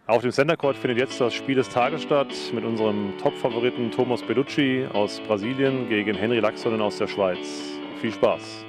Auf dem Center Court findet jetzt das Spiel des Tages statt mit unserem Top-Favoriten Thomas Bellucci aus Brasilien gegen Henri Laaksonen aus der Schweiz. Viel Spaß!